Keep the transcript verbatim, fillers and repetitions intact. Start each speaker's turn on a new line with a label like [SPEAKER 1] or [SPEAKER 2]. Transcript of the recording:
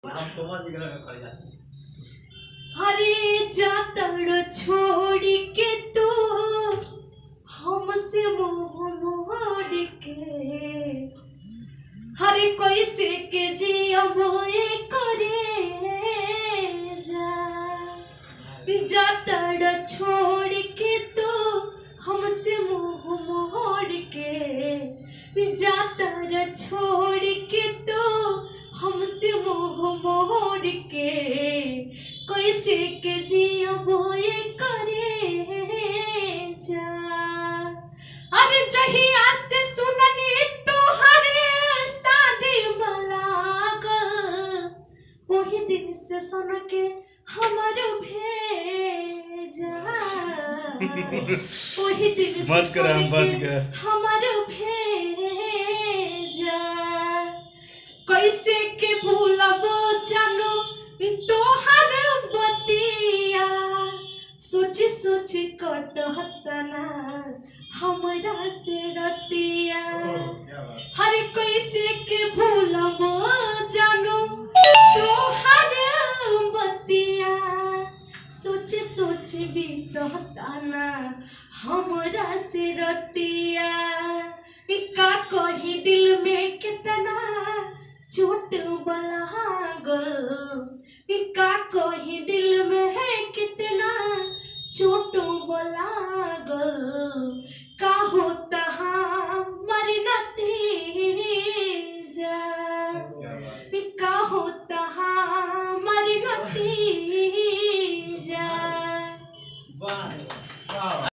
[SPEAKER 1] हम कोमल जी के खड़े जाते हैं।
[SPEAKER 2] हरे जातर छोड़ के तू हमसे मोह मोड़ के हरे कोई से के जियब ये करे जा जातर छोड़ के तू हमसे मोह मोड़ के जातर छोड़ के तू हमसे मोह मोड़ के कोई से के जिया बोए करे जा अरे जहिया से सुननी तोहरे शादी बलाग वही दिन से सुन के हमारे भेजा वही दिन से
[SPEAKER 3] मत कर हम बच गए
[SPEAKER 2] हमारे भेजा कैसे के भूलब जानो तोहर बतिया सोच सोच कटहतना हमरा से रतिया हर कैसे के भूलब जानो तोहर बतिया सोच सोच बीतहतना हमरा से रतिया का कही दिल में कितना चोट लागल का कही दिल में है कितना चोट लागल